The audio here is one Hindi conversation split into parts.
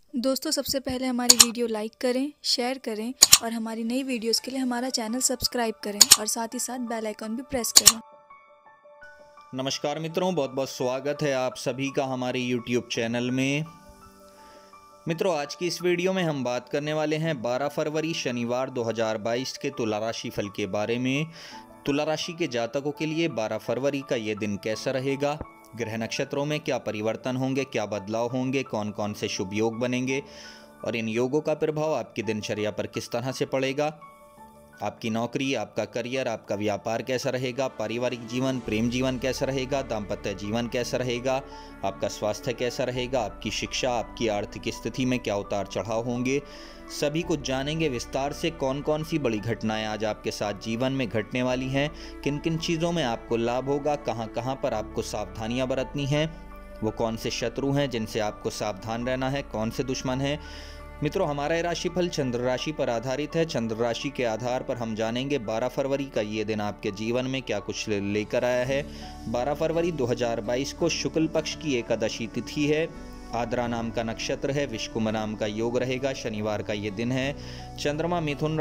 दोस्तों सबसे पहले हमारी वीडियो लाइक करें, शेयर करें और हमारी नई वीडियोस के लिए हमारा चैनल सब्सक्राइब करें और साथ ही साथ बेल आइकन भी प्रेस करें। नमस्कार मित्रों, बहुत बहुत स्वागत है आप सभी का हमारे YouTube चैनल में। मित्रों, आज की इस वीडियो में हम बात करने वाले हैं 12 फरवरी शनिवार 2022 के तुला राशि फल के बारे में। तुला राशि के जातकों के लिए 12 फरवरी का ये दिन कैसा रहेगा, ग्रह नक्षत्रों में क्या परिवर्तन होंगे, क्या बदलाव होंगे, कौन कौन से शुभ योग बनेंगे और इन योगों का प्रभाव आपकी दिनचर्या पर किस तरह से पड़ेगा। आपकी नौकरी, आपका करियर, आपका व्यापार कैसा रहेगा, पारिवारिक जीवन, प्रेम जीवन कैसा रहेगा, दाम्पत्य जीवन कैसा रहेगा, आपका स्वास्थ्य कैसा रहेगा, आपकी शिक्षा, आपकी आर्थिक स्थिति में क्या उतार चढ़ाव होंगे, सभी कुछ जानेंगे विस्तार से। कौन कौन सी बड़ी घटनाएं आज आपके साथ जीवन में घटने वाली हैं, किन किन चीज़ों में आपको लाभ होगा, कहाँ कहाँ पर आपको सावधानियाँ बरतनी हैं, वो कौन से शत्रु हैं जिनसे आपको सावधान रहना है, कौन से दुश्मन हैं। मित्रों, हमारा ये राशिफल चंद्र राशि पर आधारित है। चंद्र राशि के आधार पर हम जानेंगे 12 फरवरी का ये दिन आपके जीवन में क्या कुछ लेकर आया है। 12 फरवरी 2022 को शुक्ल पक्ष की एकादशी तिथि है। आद्रा नाम का नक्षत्र है, विषुकुंभ नाम का योग रहेगा, शनिवार का ये दिन है। चंद्रमा मिथुन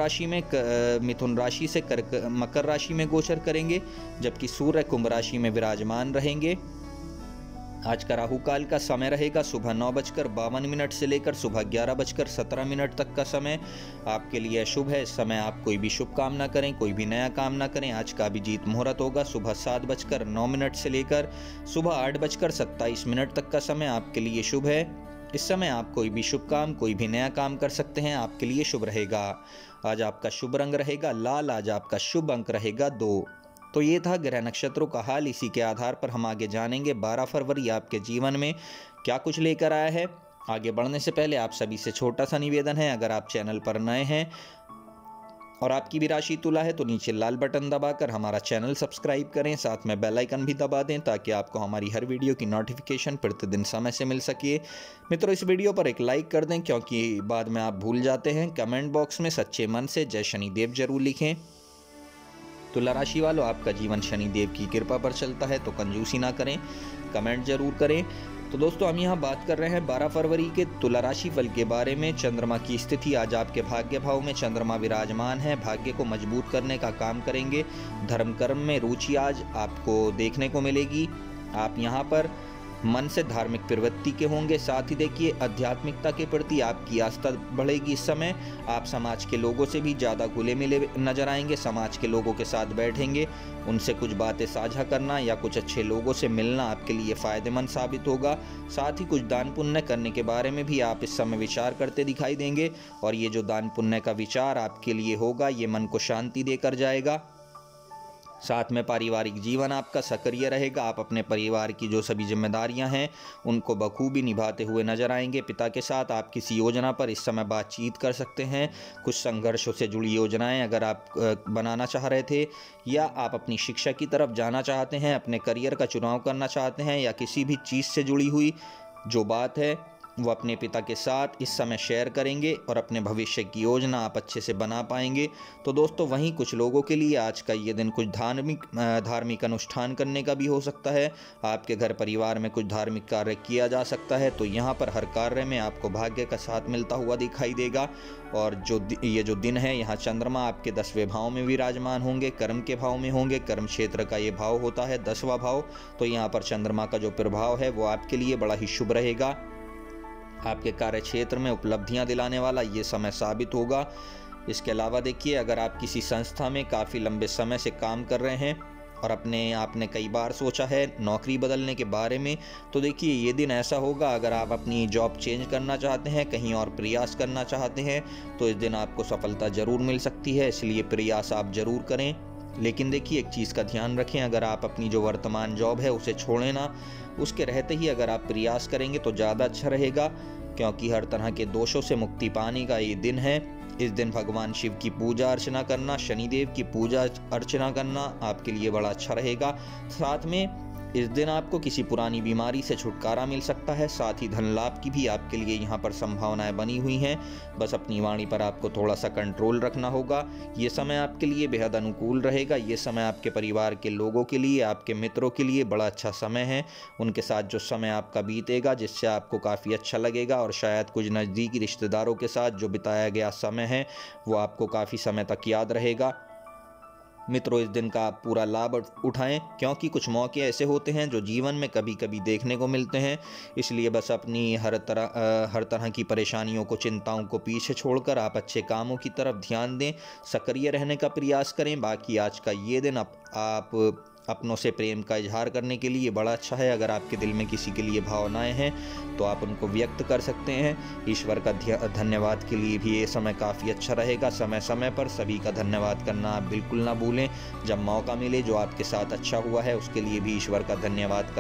राशि से मकर राशि में गोचर करेंगे, जबकि सूर्य कुंभ राशि में विराजमान रहेंगे। आज का राहु काल का समय रहेगा सुबह 9:52 से लेकर सुबह 11:17 तक का समय आपके लिए शुभ है। इस समय आप कोई भी शुभ काम ना करें, कोई भी नया काम ना करें। आज का अभिजीत मुहूर्त होगा सुबह 7:09 से लेकर सुबह 8:27 तक का समय आपके लिए शुभ है। इस समय आप कोई भी शुभ काम, कोई भी नया काम कर सकते हैं, आपके लिए शुभ रहेगा। आज आपका शुभ रंग रहेगा लाल, आज आपका शुभ अंक रहेगा 2। तो ये था ग्रह नक्षत्रों का हाल। इसी के आधार पर हम आगे जानेंगे 12 फरवरी आपके जीवन में क्या कुछ लेकर आया है। आगे बढ़ने से पहले आप सभी से छोटा सा निवेदन है, अगर आप चैनल पर नए हैं और आपकी भी राशि तुला है तो नीचे लाल बटन दबाकर हमारा चैनल सब्सक्राइब करें, साथ में बेल आइकन भी दबा दें ताकि आपको हमारी हर वीडियो की नोटिफिकेशन प्रतिदिन समय से मिल सके। मित्रों, इस वीडियो पर एक लाइक कर दें क्योंकि बाद में आप भूल जाते हैं। कमेंट बॉक्स में सच्चे मन से जय शनिदेव जरूर लिखें। तुला राशि वालों, आपका जीवन शनिदेव की कृपा पर चलता है तो कंजूसी ना करें, कमेंट जरूर करें। तो दोस्तों, हम यहाँ बात कर रहे हैं 12 फरवरी के तुला राशि फल के बारे में। चंद्रमा की स्थिति आज आपके भाग्य भाव में चंद्रमा विराजमान है, भाग्य को मजबूत करने का काम करेंगे। धर्म कर्म में रुचि आज आपको देखने को मिलेगी। आप यहाँ पर मन से धार्मिक प्रवृत्ति के होंगे। साथ ही देखिए, आध्यात्मिकता के प्रति आपकी आस्था बढ़ेगी। इस समय आप समाज के लोगों से भी ज़्यादा घुले मिले नजर आएंगे। समाज के लोगों के साथ बैठेंगे, उनसे कुछ बातें साझा करना या कुछ अच्छे लोगों से मिलना आपके लिए फ़ायदेमंद साबित होगा। साथ ही कुछ दान पुण्य करने के बारे में भी आप इस समय विचार करते दिखाई देंगे और ये जो दान पुण्य का विचार आपके लिए होगा, ये मन को शांति देकर जाएगा। साथ में पारिवारिक जीवन आपका सक्रिय रहेगा। आप अपने परिवार की जो सभी जिम्मेदारियां हैं उनको बखूबी निभाते हुए नजर आएंगे। पिता के साथ आप किसी योजना पर इस समय बातचीत कर सकते हैं। कुछ संघर्षों से जुड़ी योजनाएं अगर आप बनाना चाह रहे थे या आप अपनी शिक्षा की तरफ जाना चाहते हैं, अपने करियर का चुनाव करना चाहते हैं या किसी भी चीज़ से जुड़ी हुई जो बात है वो अपने पिता के साथ इस समय शेयर करेंगे और अपने भविष्य की योजना आप अच्छे से बना पाएंगे। तो दोस्तों, वहीं कुछ लोगों के लिए आज का ये दिन कुछ धार्मिक अनुष्ठान करने का भी हो सकता है। आपके घर परिवार में कुछ धार्मिक कार्य किया जा सकता है, तो यहाँ पर हर कार्य में आपको भाग्य का साथ मिलता हुआ दिखाई देगा। और ये जो दिन है, यहाँ चंद्रमा आपके 10वें भाव में विराजमान होंगे, कर्म के भाव में होंगे। कर्म क्षेत्र का ये भाव होता है 10वां भाव। तो यहाँ पर चंद्रमा का जो प्रभाव है वो आपके लिए बड़ा ही शुभ रहेगा। आपके कार्य क्षेत्र में उपलब्धियां दिलाने वाला ये समय साबित होगा। इसके अलावा देखिए, अगर आप किसी संस्था में काफ़ी लंबे समय से काम कर रहे हैं और आपने कई बार सोचा है नौकरी बदलने के बारे में, तो देखिए ये दिन ऐसा होगा। अगर आप अपनी जॉब चेंज करना चाहते हैं, कहीं और प्रयास करना चाहते हैं, तो इस दिन आपको सफलता ज़रूर मिल सकती है। इसलिए प्रयास आप ज़रूर करें। लेकिन देखिए, एक चीज़ का ध्यान रखें, अगर आप अपनी जो वर्तमान जॉब है उसे छोड़ें ना, उसके रहते ही अगर आप प्रयास करेंगे तो ज़्यादा अच्छा रहेगा, क्योंकि हर तरह के दोषों से मुक्ति पाने का ये दिन है। इस दिन भगवान शिव की पूजा अर्चना करना, शनिदेव की पूजा अर्चना करना आपके लिए बड़ा अच्छा रहेगा। साथ में इस दिन आपको किसी पुरानी बीमारी से छुटकारा मिल सकता है। साथ ही धन लाभ की भी आपके लिए यहाँ पर संभावनाएं बनी हुई हैं। बस अपनी वाणी पर आपको थोड़ा सा कंट्रोल रखना होगा। ये समय आपके लिए बेहद अनुकूल रहेगा। ये समय आपके परिवार के लोगों के लिए, आपके मित्रों के लिए बड़ा अच्छा समय है। उनके साथ जो समय आपका बीतेगा जिससे आपको काफ़ी अच्छा लगेगा, और शायद कुछ नज़दीकी रिश्तेदारों के साथ जो बिताया गया समय है वो आपको काफ़ी समय तक याद रहेगा। मित्रों, इस दिन का आप पूरा लाभ उठाएं, क्योंकि कुछ मौके ऐसे होते हैं जो जीवन में कभी कभी देखने को मिलते हैं। इसलिए बस अपनी हर तरह की परेशानियों को, चिंताओं को पीछे छोड़कर आप अच्छे कामों की तरफ ध्यान दें, सक्रिय रहने का प्रयास करें। बाकी आज का ये दिन आप अपनों से प्रेम का इजहार करने के लिए बड़ा अच्छा है। अगर आपके दिल में किसी के लिए भावनाएं हैं तो आप उनको व्यक्त कर सकते हैं। ईश्वर का धन्यवाद के लिए भी ये समय काफ़ी अच्छा रहेगा। समय समय पर सभी का धन्यवाद करना आप बिल्कुल ना भूलें। जब मौका मिले, जो आपके साथ अच्छा हुआ है उसके लिए भी ईश्वर का धन्यवाद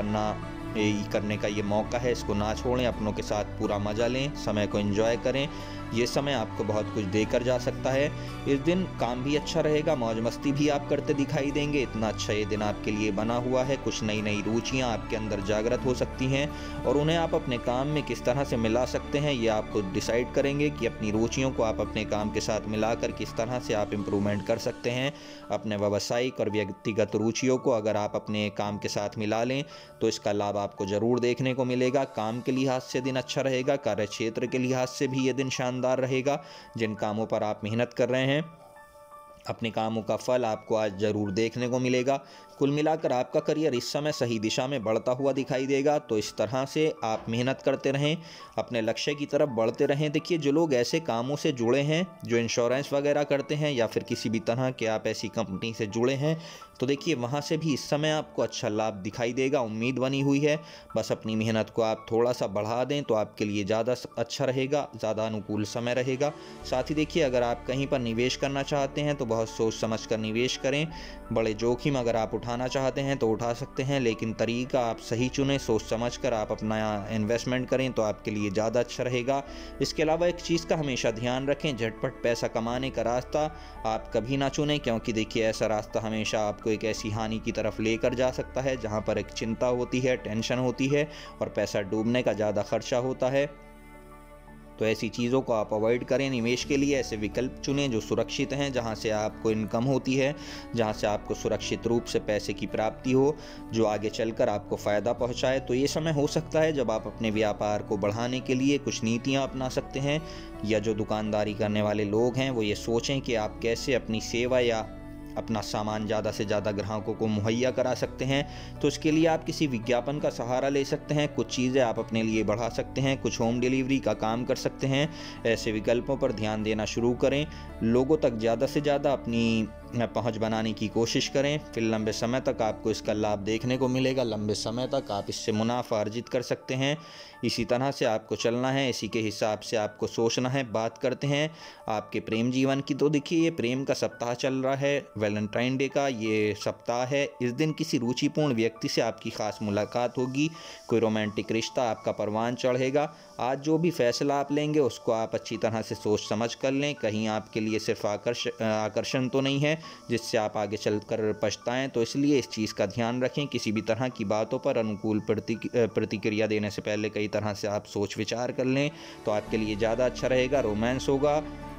करने का ये मौका है, इसको ना छोड़ें। अपनों के साथ पूरा मज़ा लें, समय को एंजॉय करें। ये समय आपको बहुत कुछ देकर जा सकता है। इस दिन काम भी अच्छा रहेगा, मौज मस्ती भी आप करते दिखाई देंगे। इतना अच्छा ये दिन आपके लिए बना हुआ है। कुछ नई नई रुचियाँ आपके अंदर जागृत हो सकती हैं, और उन्हें आप अपने काम में किस तरह से मिला सकते हैं ये आप खुद डिसाइड करेंगे कि अपनी रुचियों को आप अपने काम के साथ मिलाकर किस तरह से आप इम्प्रूवमेंट कर सकते हैं। अपने व्यावसायिक और व्यक्तिगत रुचियों को अगर आप अपने काम के साथ मिला लें तो इसका लाभ आपको ज़रूर देखने को मिलेगा। काम के लिहाज से दिन अच्छा रहेगा, कार्य क्षेत्र के लिहाज से भी ये दिन शानदार रहेगा। जिन कामों पर आप मेहनत कर रहे हैं, अपने कामों का फल आपको आज ज़रूर देखने को मिलेगा। कुल मिलाकर आपका करियर इस समय सही दिशा में बढ़ता हुआ दिखाई देगा। तो इस तरह से आप मेहनत करते रहें, अपने लक्ष्य की तरफ बढ़ते रहें। देखिए, जो लोग ऐसे कामों से जुड़े हैं, जो इंश्योरेंस वगैरह करते हैं या फिर किसी भी तरह के आप ऐसी कंपनी से जुड़े हैं, तो देखिए वहाँ से भी इस समय आपको अच्छा लाभ दिखाई देगा। उम्मीद बनी हुई है। बस अपनी मेहनत को आप थोड़ा सा बढ़ा दें तो आपके लिए ज़्यादा अच्छा रहेगा, ज़्यादा अनुकूल समय रहेगा। साथ ही देखिए, अगर आप कहीं पर निवेश करना चाहते हैं तो बहुत सोच समझ कर निवेश करें। बड़े जोखिम अगर आप उठाना चाहते हैं तो उठा सकते हैं, लेकिन तरीका आप सही चुनें। सोच समझ कर आप अपना इन्वेस्टमेंट करें तो आपके लिए ज़्यादा अच्छा रहेगा। इसके अलावा एक चीज़ का हमेशा ध्यान रखें, झटपट पैसा कमाने का रास्ता आप कभी ना चुनें, क्योंकि देखिए ऐसा रास्ता हमेशा आपको एक ऐसी हानि की तरफ लेकर जा सकता है जहां पर एक चिंता होती है, टेंशन होती है और पैसा डूबने का ज़्यादा खर्चा होता है। तो ऐसी चीज़ों को आप अवॉइड करें। निवेश के लिए ऐसे विकल्प चुनें जो सुरक्षित हैं, जहां से आपको इनकम होती है, जहां से आपको सुरक्षित रूप से पैसे की प्राप्ति हो, जो आगे चलकर आपको फ़ायदा पहुंचाए। तो ये समय हो सकता है जब आप अपने व्यापार को बढ़ाने के लिए कुछ नीतियां अपना सकते हैं, या जो दुकानदारी करने वाले लोग हैं वो ये सोचें कि आप कैसे अपनी सेवा या अपना सामान ज़्यादा से ज़्यादा ग्राहकों को मुहैया करा सकते हैं। तो इसके लिए आप किसी विज्ञापन का सहारा ले सकते हैं। कुछ चीज़ें आप अपने लिए बढ़ा सकते हैं, कुछ होम डिलीवरी का काम कर सकते हैं। ऐसे विकल्पों पर ध्यान देना शुरू करें। लोगों तक ज़्यादा से ज़्यादा अपनी पहुंच बनाने की कोशिश करें। फिर लंबे समय तक आपको इसका लाभ देखने को मिलेगा। लंबे समय तक आप इससे मुनाफा अर्जित कर सकते हैं। इसी तरह से आपको चलना है, इसी के हिसाब से आपको सोचना है। बात करते हैं आपके प्रेम जीवन की। तो देखिए, ये प्रेम का सप्ताह चल रहा है, वैलेंटाइन डे का ये सप्ताह है। इस दिन किसी रुचिपूर्ण व्यक्ति से आपकी खास मुलाकात होगी, कोई रोमांटिक रिश्ता आपका परवान चढ़ेगा। आज जो भी फैसला आप लेंगे उसको आप अच्छी तरह से सोच समझ कर लें। कहीं आपके लिए सिर्फ आकर्षण तो नहीं है जिससे आप आगे चलकर पछताएं। तो इसलिए इस चीज़ का ध्यान रखें। किसी भी तरह की बातों पर अनुकूल प्रतिक्रिया देने से पहले कई तरह से आप सोच विचार कर लें, तो आपके लिए ज़्यादा अच्छा रहेगा। रोमांस होगा,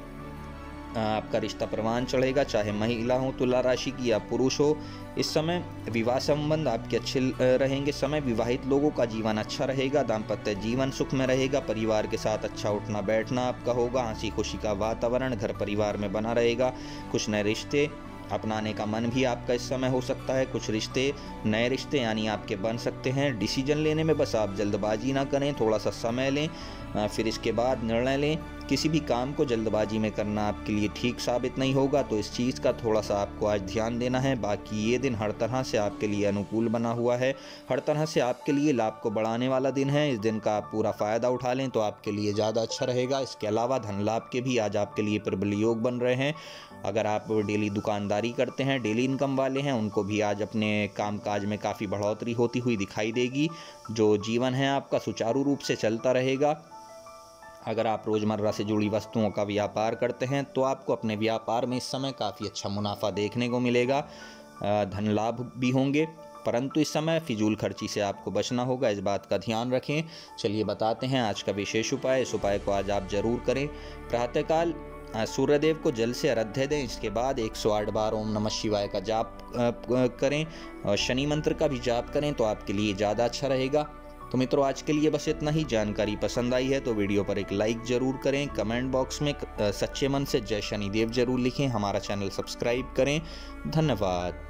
आपका रिश्ता परवान चढ़ेगा, चाहे महिला हो तुला राशि की या पुरुष हो। इस समय विवाह संबंध आपके अच्छे रहेंगे। समय विवाहित लोगों का जीवन अच्छा रहेगा। दाम्पत्य जीवन सुख में रहेगा। परिवार के साथ अच्छा उठना बैठना आपका होगा। हंसी खुशी का वातावरण घर परिवार में बना रहेगा। कुछ नए रिश्ते अपनाने का मन भी आपका इस समय हो सकता है। कुछ रिश्ते, नए रिश्ते यानी आपके बन सकते हैं। डिसीजन लेने में बस आप जल्दबाजी ना करें, थोड़ा सा समय लें, फिर इसके बाद निर्णय लें। किसी भी काम को जल्दबाजी में करना आपके लिए ठीक साबित नहीं होगा, तो इस चीज़ का थोड़ा सा आपको आज ध्यान देना है। बाकी ये दिन हर तरह से आपके लिए अनुकूल बना हुआ है, हर तरह से आपके लिए लाभ को बढ़ाने वाला दिन है। इस दिन का आप पूरा फ़ायदा उठा लें तो आपके लिए ज़्यादा अच्छा रहेगा। इसके अलावा धन लाभ के भी आज आपके लिए प्रबल योग बन रहे हैं। अगर आप डेली दुकानदारी करते हैं, डेली इनकम वाले हैं, उनको भी आज अपने कामकाज में काफ़ी बढ़ोतरी होती हुई दिखाई देगी। जो जीवन है आपका सुचारू रूप से चलता रहेगा। अगर आप रोज़मर्रा से जुड़ी वस्तुओं का व्यापार करते हैं तो आपको अपने व्यापार में इस समय काफ़ी अच्छा मुनाफा देखने को मिलेगा। धन लाभ भी होंगे। परंतु इस समय फिजूल खर्ची से आपको बचना होगा, इस बात का ध्यान रखें। चलिए बताते हैं आज का विशेष उपाय। इस उपाय को आज आप जरूर करें। प्रातःकाल सूर्यदेव को जल से अर्घ्य दें। इसके बाद 108 बार ओम नमः शिवाय का जाप करें और शनि मंत्र का भी जाप करें तो आपके लिए ज़्यादा अच्छा रहेगा। तो मित्रों, आज के लिए बस इतना ही। जानकारी पसंद आई है तो वीडियो पर एक लाइक जरूर करें। कमेंट बॉक्स में सच्चे मन से जय शनिदेव जरूर लिखें। हमारा चैनल सब्सक्राइब करें। धन्यवाद।